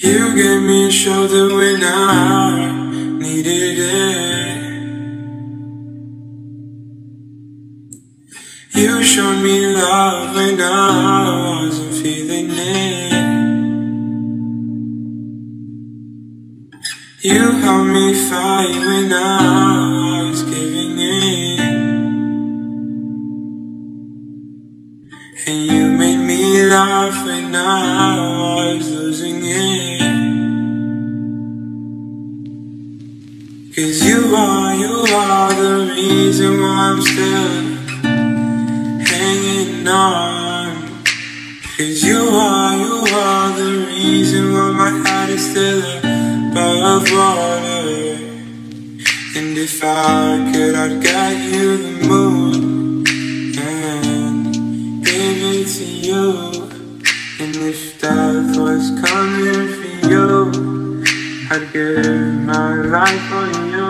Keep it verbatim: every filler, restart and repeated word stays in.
You gave me a shoulder when I needed it. You showed me love when I wasn't feeling it. You helped me fight when I was giving in. And you made me laugh when I was losing it. Cause you are, you are the reason why I'm still hanging on. Cause you are, you are the reason why my heart is still above water. And if I could, I'd get you the moon and give it to you. And if death was coming for you, I'd give my life for you.